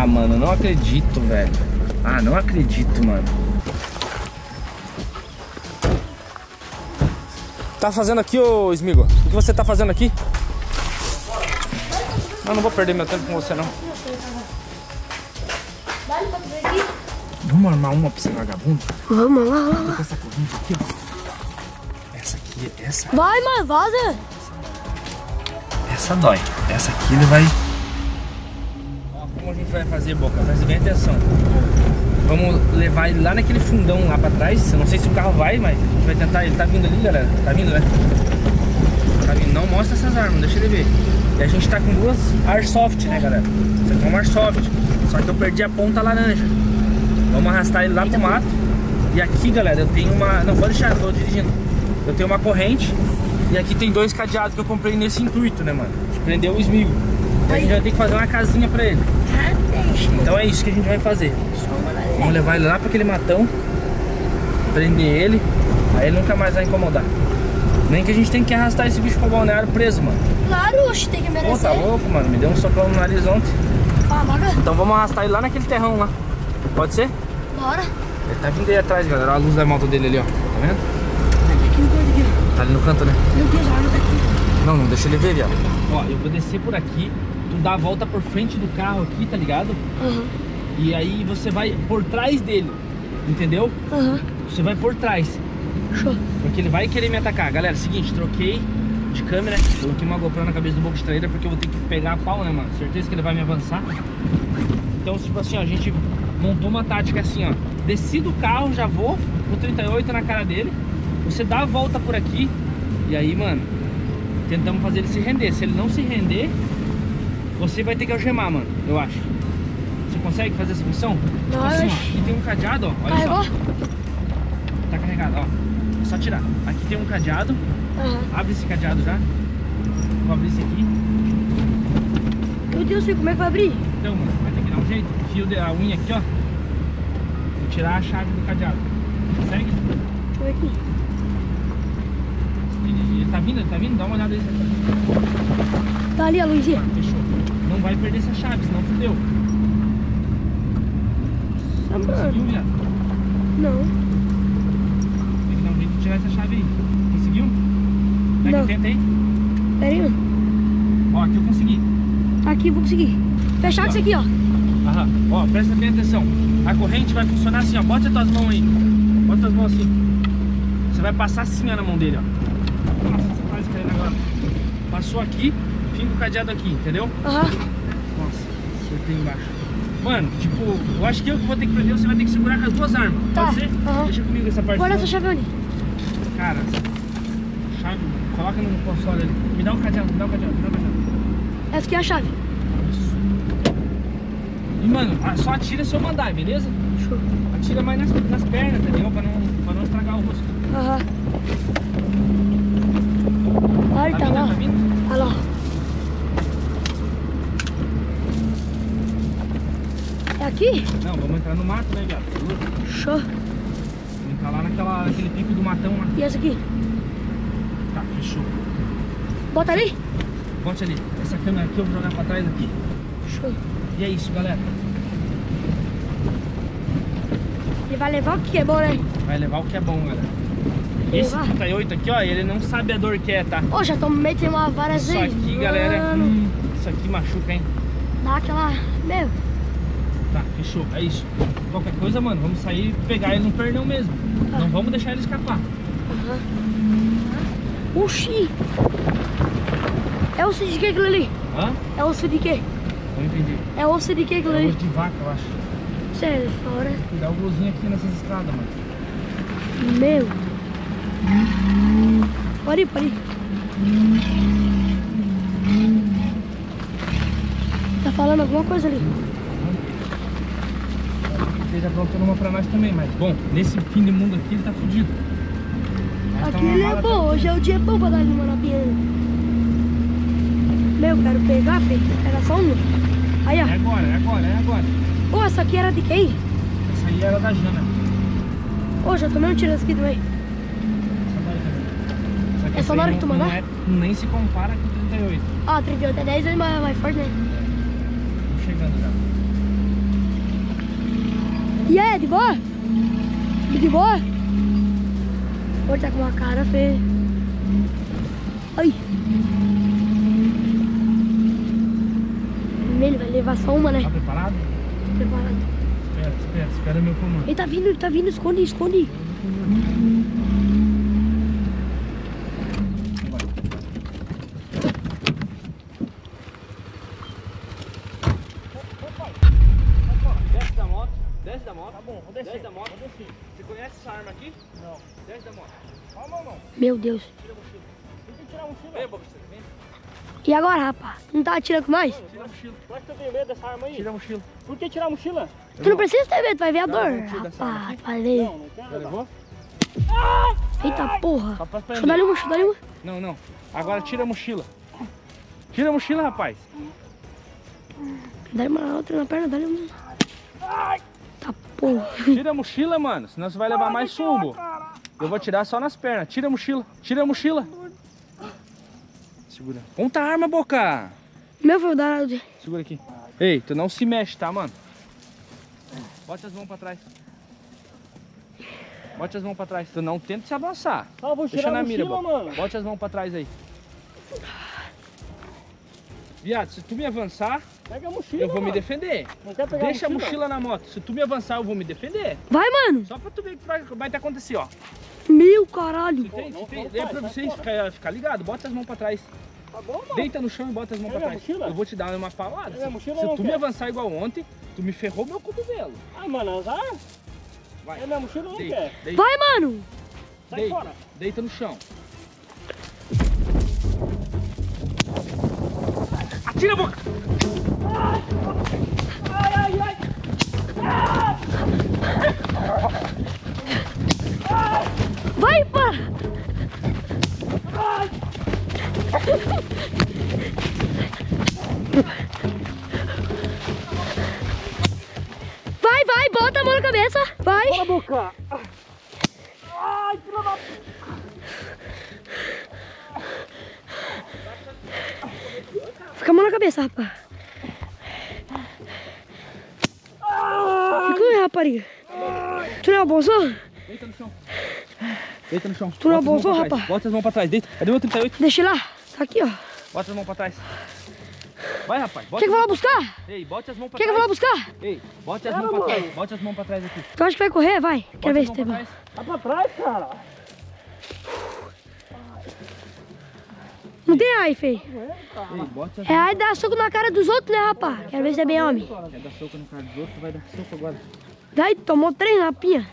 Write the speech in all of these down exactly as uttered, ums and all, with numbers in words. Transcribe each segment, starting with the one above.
Ah, mano, não acredito, velho. Ah, não acredito, mano. Tá fazendo aqui, ô Smigo? O que você tá fazendo aqui? Não, não vou perder meu tempo com você, não. Vamos armar uma pra esse vagabundo? Vamos lá, lá, Tô lá. com essa corrente aqui, ó. Essa aqui, essa... Vai, mano, vaza. Essa dói. Essa aqui ele vai... Ó, como a gente vai fazer, Boca? Presta bem atenção. Vamos levar ele lá naquele fundão lá pra trás. Eu não sei se o carro vai, mas a gente vai tentar. Ele tá vindo ali, galera. Tá vindo, né? Tá vindo. Não mostra essas armas, deixa ele ver. E a gente tá com duas Airsoft, né, galera? Isso aqui é uma Airsoft. Só que eu perdi a ponta laranja. Vamos arrastar ele lá pro mato. E aqui, galera, eu tenho uma... Não, pode deixar, eu tô dirigindo. Eu tenho uma corrente. E aqui tem dois cadeados que eu comprei nesse intuito, né, mano? De prender o Smigo. Então a gente vai ter que fazer uma casinha pra ele. Então é isso que a gente vai fazer. Vamos levar ele lá pra aquele matão, prender ele, aí ele nunca mais vai incomodar. Nem que a gente tem que arrastar esse bicho pro balneário preso, mano. Claro, oxe, tem que merecer. Pô, tá louco, mano. Me deu um socão no nariz ontem. Ah, bora. Então vamos arrastar ele lá naquele terrão lá. Pode ser? Bora. Ele tá vindo aí atrás, galera. Olha a luz da moto dele ali, ó. Tá vendo? Aqui no canto aqui, ó. Tá ali no canto, né? Meu Deus, a arma tá aqui. Não, não deixa ele ver, viado. Ó, eu vou descer por aqui. Tu dá a volta por frente do carro aqui, tá ligado? Aham. Uhum. E aí você vai por trás dele, entendeu? Aham. Uhum. Você vai por trás. Show. Porque ele vai querer me atacar. Galera, seguinte, troquei de câmera. Coloquei uma GoPro na cabeça do boca de traíra porque eu vou ter que pegar a pau, né, mano? Certeza que ele vai me avançar. Então, tipo assim, ó, a gente montou uma tática assim, ó. Desci do carro, já vou com trinta e oito na cara dele. Você dá a volta por aqui. E aí, mano, tentamos fazer ele se render. Se ele não se render, você vai ter que algemar, mano, eu acho. Você consegue fazer essa missão? Tipo assim, ó, aqui tem um cadeado, ó. Olha Carregou? só. Tá carregado, ó. É só tirar. Aqui tem um cadeado. Uhum. Abre esse cadeado já. Vou abrir esse aqui. Meu Deus, como é que vai abrir? Então, mano, vai ter que dar um jeito. Fio de a unha aqui, ó. Vou tirar a chave do cadeado. Consegue? Deixa eu ver aqui. Ele, ele tá vindo, ele tá vindo? Dá uma olhada aí. Tá ali a luzinha. Ah, fechou. Não vai perder essa chave, senão fudeu. Ah, Conseguiu, mano. viado? Não. Tem que dar um jeito de tirar essa chave aí. Conseguiu? Pega, Não. tenta aí. Pera aí, mano. Ó, aqui eu consegui. Aqui, vou conseguir. Fechar com isso aqui, ó. Aham. Ó, presta bem atenção. A corrente vai funcionar assim, ó. Bota as tuas mãos aí. Bota as mãos assim. Você vai passar assim, ó, na mão dele, ó. Nossa, você quase caindo agora. Passou aqui, fim do cadeado aqui, entendeu? Aham. Nossa, acertei embaixo. Mano, tipo, eu acho que eu que vou ter que prender, você vai ter que segurar com as duas armas. Tá. Pode ser? Aham. Deixa comigo essa parte. Vou nessa chave ali. Cara, chave, coloca no console ali. Me dá um cadeado, me dá um cadeado, me dá um cadeado. Essa aqui é a chave. Isso. E, mano, só atira se eu mandar, beleza? Show. Atira mais nas, nas pernas, entendeu? Pra não, pra não estragar o rosto. Aham. Olha, Tá tá vindo, lá. tá vindo? Olha lá. É aqui? Não, vamos entrar no mato, né, viado? Show. Vamos entrar lá naquela, naquele pico do matão lá. E essa aqui? Tá, fechou. Bota ali. Bote ali. Essa câmera aqui eu vou jogar pra trás aqui. Show. E é isso, galera. Ele vai levar o que é bom, né? Vai levar o que é bom, galera. Esse Levar? trinta e oito aqui, ó, ele não sabe a dor que é, tá? Ô, já tô metendo uma várias Isso vezes. aqui, galera, Mano. hum, isso aqui machuca, hein? Dá aquela... Meu. Tá, fechou, é isso. Qualquer coisa, mano, vamos sair e pegar ele no pernão mesmo. Tá. Não vamos deixar ele escapar. Aham. Oxi. É osso de que aquilo ali? Hã? É osso de que? Não entendi. É osso de que aquilo É ali? osso de vaca, eu acho. Sério, fora. Cuidar o golzinho aqui nessas estradas, mano. Meu. Pode ir, pode ir. Tá falando alguma coisa ali? Esteja aprontando uma pra nós também, mas bom, nesse fim de mundo aqui ele tá fudido. Mas tá Aqui uma ele é bala bom, hoje é o dia bom pra dar uma na piana. Meu, quero pegar, filho. Era só um. Aí, É ó. agora, é agora, é agora. Ô, essa aqui era de quem? Essa aí era da Jana. Ô, já tomei um tiro aqui também. Só que É essa só aí na hora não- que tu mandar? não é- Nem se compara com trinta e oito. Ó, trinta e oito é dez vezes mais, mais forte, né? Tô chegando já. E aí, de boa? De boa? Hoje tá com uma cara feia. Ai. Ele vai levar só uma, né? Tá preparado? Preparado. Espera, espera, espera meu comando. Ele tá vindo, ele tá vindo, esconde, esconde. Desce da moto, desce da moto. Tá bom, vou descer. Desce da moto. Vou descer. Você conhece essa arma aqui? Não. Desce da moto. Calma, não. Meu Deus. Tira a mochila. Tem que tirar a mochila. Vem, Boca, vem. E agora, rapaz? Não tá atirando mais? Tira a mochila. Tu acha que eu tenho medo dessa arma aí? Tira a mochila. Por que tirar a mochila? Tu não precisa ter medo, vai ver a dor. não tira dessa arma Rapaz, aqui. falei. Não, não quero. Já levou? Eita porra. Só pode Deixa eu dar prender. uma, deixa eu dar uma. Não, não. Agora tira a mochila. Tira a mochila, rapaz. Dá-lhe uma outra na perna, dá-lhe uma. Tá porra. Tira a mochila, mano. Senão você vai levar mais chumbo. Eu vou tirar só nas pernas. Tira a mochila. Tira a mochila. Segura. Conta a arma, Boca. Meu filho, dá. Segura aqui. Ei, tu não se mexe, tá, mano? Bote as mãos pra trás. Bote as mãos pra trás. Tu não tenta se avançar. Ah, vou Deixa tirar na a mira, mochila, Boca. mano. Bote as mãos pra trás aí. Viado, se tu me avançar, Pega a mochila, eu vou me mano. defender. Não quer pegar Deixa a a mochila? mochila na moto. Se tu me avançar, eu vou me defender. Vai, mano. Só pra tu ver o que vai, vai ter acontecer, ó. Meu caralho. Tem, não, tem, não é faz, pra sai vocês fora. ficar, ficar ligado. Bota as mãos pra trás. Tá bom, mano. Deita no chão e bota as mãos pra Pega a trás. mochila. Eu vou te dar uma paulada. Pega a mochila Se ou não tu me quer? avançar igual ontem, tu me ferrou meu cotovelo. Ah, mano, azar. Vai. É minha mochila ou não Deita, quer? deita, Vai, mano. Sai deita, fora. deita no chão. Atira a boca! Ai, ai, ai. Vai, pá. Vai, vai, bota a mão na cabeça. Vai. Bora, Boca. Ai, filha da... Fica a mão na cabeça, rapaz. Fica aí, rapariga. Tu não é bolsão? Deita no chão. Deita no chão. Tu não Bota as mãos abusou, pra trás. rapaz? Bota as mãos pra trás. Deita. Cadê o meu trinta e oito? Deixa ele lá. Tá aqui, ó. Bota as mãos pra trás. Vai, rapaz. Bota Quer que eu vou lá as mãos buscar? pra trás. Ei, bote as mãos pra Quer que eu vou lá trás. buscar? Ei, bote as mãos pra trás. Bote as mãos pra trás aqui. Tu acha que vai correr? Vai. Bota Quero ver as se mãos tem. pra trás. Tá pra trás, cara. Não tem ai, feio. Ei, bote as É ai dar soco na cara dos outros, né, rapaz? Quero ver se é bem homem. Quer dar soco no cara dos outros, vai dar soco agora. Daí, tomou três rapinha.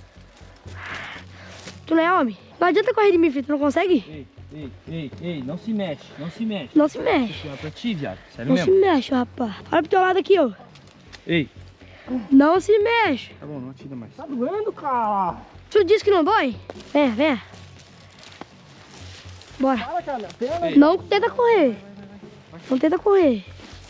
Tu não é homem? Não adianta correr de mim, filho. Tu não consegue? Ei, ei, ei, ei, não se mexe, não se mexe. Não se mexe. Isso é pra ti, viado. Sério Não mesmo? se mexe, rapaz. Olha pro teu lado aqui, ó. Ei, Não se mexe. tá bom, não atira mais. Tá doendo, cara. Tu disse que não dói? Vem, vem. Bora. Para, cara. Pena. Ei. Não tenta correr. Não tenta correr.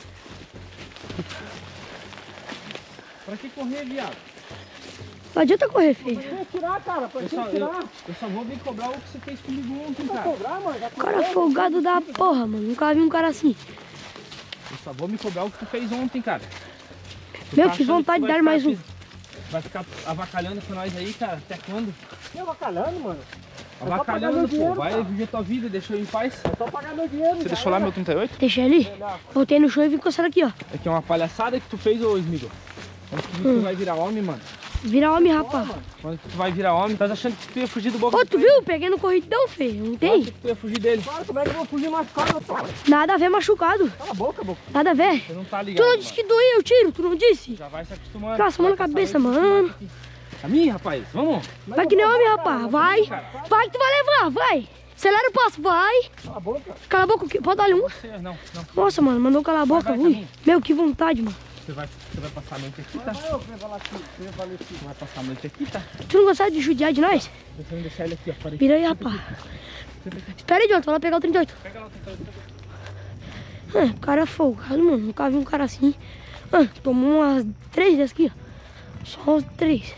Pra que correr, viado? Não adianta correr, filho. Pra que tirar, cara? Pra Eu que só, eu, tirar? eu só vou vir cobrar o que você fez comigo ontem, Vai cara. cobrar, mano. Já Cara folgado da porra, mano. Nunca vi um cara assim. Eu só vou me cobrar o que tu fez ontem, cara. Tu Meu, tá fiz achando vontade que de vai dar mais ficar- um. Vai ficar avacalhando com nós aí, cara? Até quando? Que avacalhando, mano? Eu só pagar Avacalhando, meu pô. dinheiro, Vai cara. viver tua vida, deixa eu em paz. É só pagar meu dinheiro. Você já deixou lá era. meu trinta e oito? Deixa ali. Voltei no chão e vim coçando aqui, ó. É que é uma palhaçada que tu fez, ô Smigo. Quando tu, tu vai virar homem, mano. Vira homem, rapaz. Quando tu vai virar homem, tá achando que tu ia fugir do boca Ô, do tu freio? viu? Peguei no corridão, feio. Não Tu tem? acha que tu ia fugir dele? Cara, como é que eu vou fugir machucado? Cala Nada a ver machucado. a boca, boca. Nada a ver. Você não tá Tu ligado, não disse mano. que doía o tiro, tu não disse? Já vai se acostumando. Nossa, mão na Vai passar cabeça, noite mano. aqui. A mim, rapaz, vamos? Vai que nem homem, rapaz. Vai. Vai que tu vai levar, vai. Acelera o passo, vai. Cala a boca. Cala a boca, que- pode dar-lhe um. Você, não, não. Nossa, mano, mandou calar a boca. vai, Ui. caminho. Meu, que vontade, mano. Você vai, você vai passar a noite aqui, tá? Vai, eu vou falar aqui. Eu vou falar aqui. Você vai passar a noite aqui, tá? Tu não gostava de judiar de nós? Deixa eu deixar ele aqui, ó. Para aí. Vira aí, rapaz. Espera aí, John, tu vai lá pegar o trinta e oito. Pega lá o trinta e oito. Ah, cara folgado, mano. Nunca vi um cara assim. Ah, tomou umas três dessas aqui, ó. Só umas três.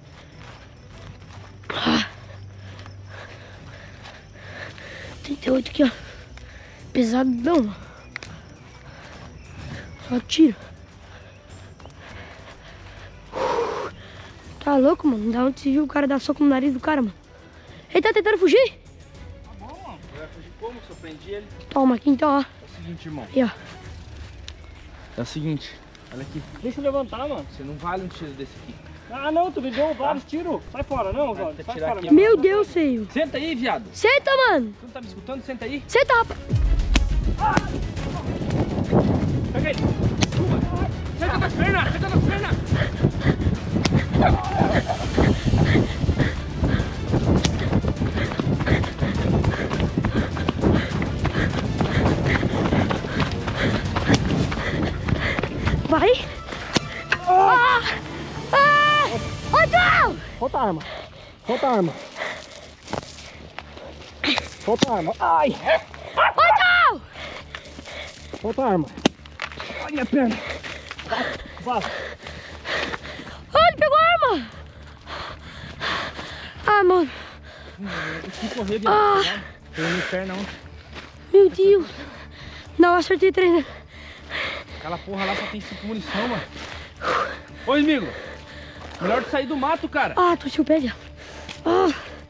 Ah. trinta e oito aqui, ó. Pesadão, mano. Só tiro. Tá louco, mano? Da onde se viu o cara dar soco no nariz do cara, mano? Ele tá tentando fugir? Tá bom, mano. Vai fugir como? Se eu prendi ele. Toma aqui então, ó. É o seguinte, irmão. Aí, ó. É o seguinte. Olha aqui. Deixa eu levantar, mano. Você não vale um tiro desse aqui. Ah, não, tu me deu vários tiros. Sai fora, não, Vai, Zóio. Sai tirar fora, aqui. mesmo. Meu Deus, feio. Senta aí, viado. Senta, mano. Tu não tá me escutando? Senta aí. Senta, rapaz. Pega aí. Suba. Senta nas pernas. Senta nas pernas. Vai. Ah! Ah! Outro! Solta a arma. Solta a arma. Solta a arma. Ai! Outro! Solta a arma. Ai, minha perna. Vaza. Ah, ele pegou a arma. Ah, mano. Que correr, viado. Ah. Tem minha perna não. Meu Deus. Não, acertei três, né? Aquela porra lá só tem cinco munição, mano. Ô, amigo. Melhor de sair do mato, cara. Ah, torci o pé, viado. Ah.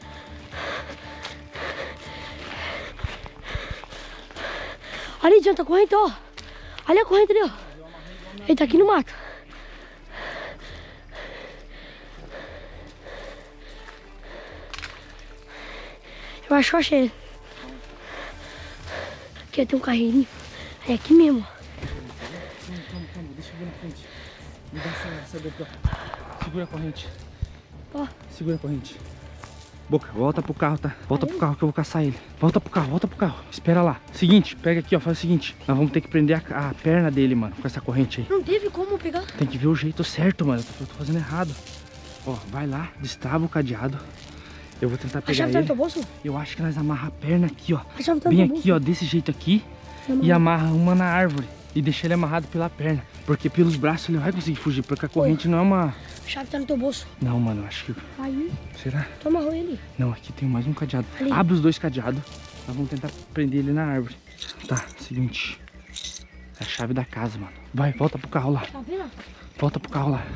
Ali adianta a corrente, ó. Ali a corrente ali, ó. Ele tá aqui no mato. Eu acho que eu achei. Aqui tem um carreirinho. É aqui mesmo. Calma, calma, calma. Deixa eu ver na frente. Me dá essa, essa GoPro. Segura a corrente. Ó. Segura a corrente. Boca, volta pro carro, tá? Volta pro carro que eu vou caçar ele. Volta pro carro, volta pro carro. Espera lá. Seguinte, pega aqui, ó. Faz o seguinte. Nós vamos ter que prender a, a perna dele, mano. Com essa corrente aí. Não teve como pegar. Tem que ver o jeito certo, mano. Eu tô, eu tô fazendo errado. Ó, vai lá, destrava o cadeado. Eu vou tentar A pegar chave tá ele. no teu bolso? Eu acho que nós amarra a perna aqui, ó. A chave tá no Bem teu aqui, bolso. ó, desse jeito aqui. Não, E não. amarra uma na árvore. E deixa ele amarrado pela perna. Porque pelos braços ele não vai conseguir fugir. Porque a corrente não é uma... A chave tá no teu bolso. Não, mano, eu acho que... Aí, Será? tu amarrou ele. Não, aqui tem mais um cadeado. Ali. Abre os dois cadeados. Nós vamos tentar prender ele na árvore. Tá, seguinte. É a chave da casa, mano. Vai, volta pro carro lá. Tá vendo? Volta pro carro lá.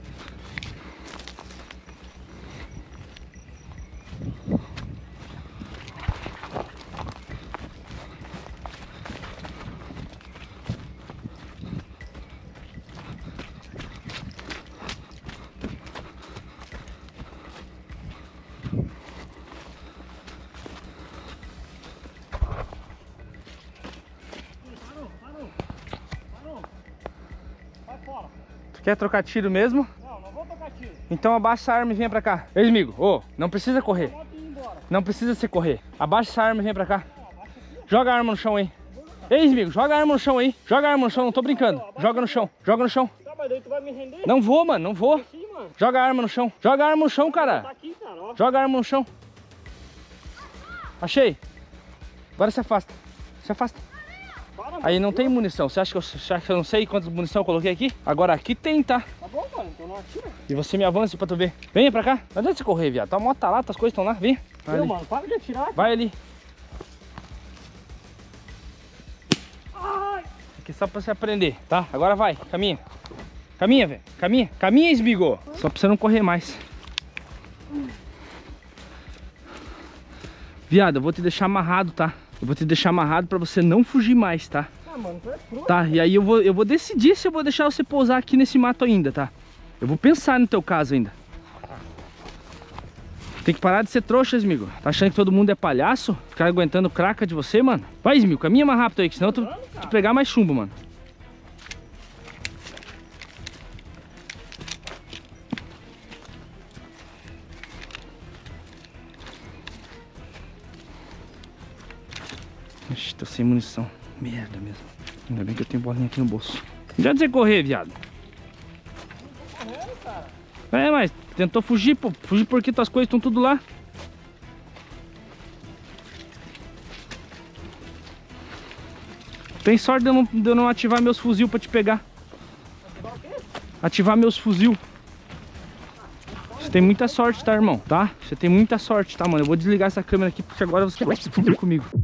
Quer trocar tiro mesmo? Não, não vou tocar tiro. Então abaixa essa arma e venha pra cá. Ei, amigo, ô, não precisa correr. Bota e ir embora. Não precisa você correr. Abaixa essa arma e vem pra cá. Joga a arma no chão aí. Ei, amigo, joga a arma no chão aí. Joga a arma no chão, não tô brincando. Joga no chão, joga no chão. Tá, mas daí tu vai me render? Não vou, mano, não vou. Sim, mano. Joga a arma no chão. Joga a arma no chão, Tá cara. aqui, cara, ó. Joga a arma no chão. Achei. Agora se afasta. Se afasta. Para, mano. Aí não tem munição. Você acha que eu, você acha que eu não sei quantas munição eu coloquei aqui? Agora aqui tem, tá? Tá bom, mano, então não atira. E você me avança pra tu ver. Venha pra cá. Não adianta você correr, viado. Tá, a moto tá lá, as coisas estão lá. Vem. Vai Meu, ali. mano, para de atirar. Vai ali. Ai. Aqui só pra você aprender, tá? Agora vai, caminha. Caminha, velho. Caminha. Caminha, esbigô. Só pra você não correr mais. Viado, eu vou te deixar amarrado, tá? Eu vou te deixar amarrado pra você não fugir mais, tá? Ah, mano, tu é fruto. Tá, e aí eu vou, eu vou decidir se eu vou deixar você pousar aqui nesse mato ainda, tá? Eu vou pensar no teu caso ainda. Tem que parar de ser trouxa, Esmigo. Tá achando que todo mundo é palhaço? Ficar aguentando craca de você, mano? Vai, Esmigo, caminha mais rápido aí, que senão tu, tu pegar mais chumbo, mano. Ixi, tô sem munição. Merda mesmo. Ainda bem que eu tenho bolinha aqui no bolso. Não adianta você correr, viado. É, mas tentou fugir, pô. Fugir porque tuas coisas estão tudo lá. Tem sorte de eu não, de eu não ativar meus fuzil pra te pegar. Ativar meus fuzil. Você tem muita sorte, tá, irmão? Tá? Você tem muita sorte, tá, mano? Eu vou desligar essa câmera aqui porque agora você vai se fuder comigo.